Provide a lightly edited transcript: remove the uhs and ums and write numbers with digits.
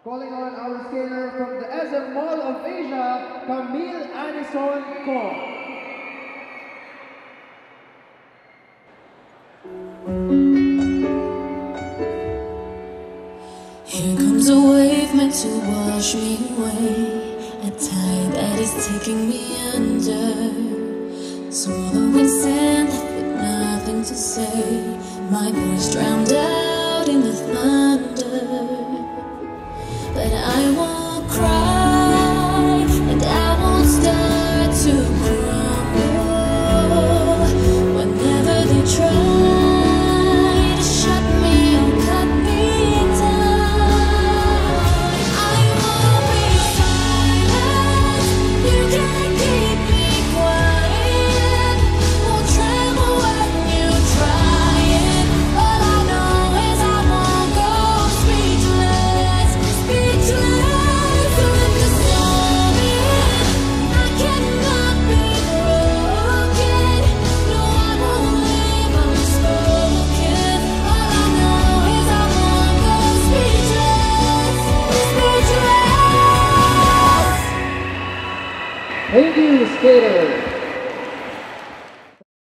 Calling on our skater from the SM Mall of Asia, Camille Anison Ko. Here comes a wave meant to wash me away, a tide that is taking me under. Swallowing sand left with nothing to say, my voice drowned out in the thunder. But I won't cry, and I won't start to crumble. Whenever they try to shut me or cut me down, I won't be silent. You can't keep me quiet. Won't tremble when you try it. All I know is I won't go speechless, speechless. When the storm is, I cannot be broken. No, I won't live unspoken. All I know is I won't go speechless, speechless. Thank you, skater.